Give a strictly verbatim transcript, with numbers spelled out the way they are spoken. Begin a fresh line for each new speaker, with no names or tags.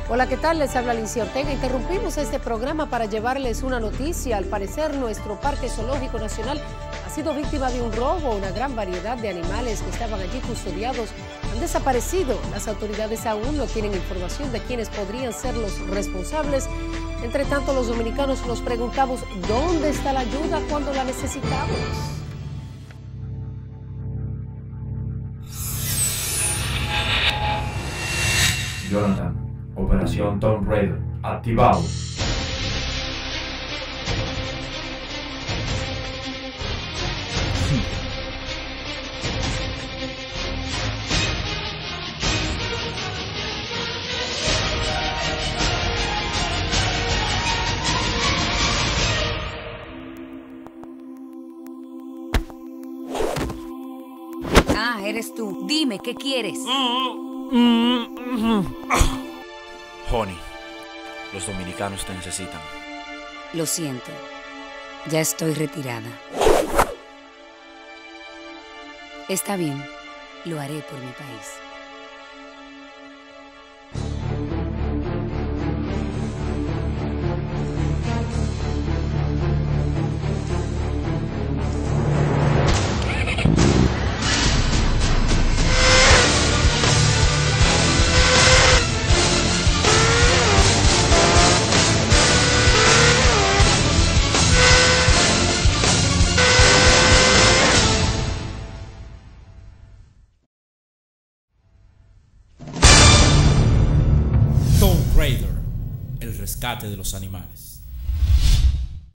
Hola, ¿qué tal? Les habla Alicia Ortega. Interrumpimos este programa para llevarles una noticia. Al parecer, nuestro Parque Zoológico Nacional ha sido víctima de un robo. Una gran variedad de animales que estaban allí custodiados han desaparecido. Las autoridades aún no tienen información de quiénes podrían ser los responsables. Entre tanto, los dominicanos nos preguntamos dónde está la ayuda cuando la necesitamos.
Jonathan, Operación Tomb Raider, activado.
Ah, eres tú. Dime, ¿qué quieres?
Honey, los dominicanos te necesitan.
Lo siento. Ya estoy retirada. Está bien. Lo haré por mi país.
Tomb Raider, el rescate de los animales.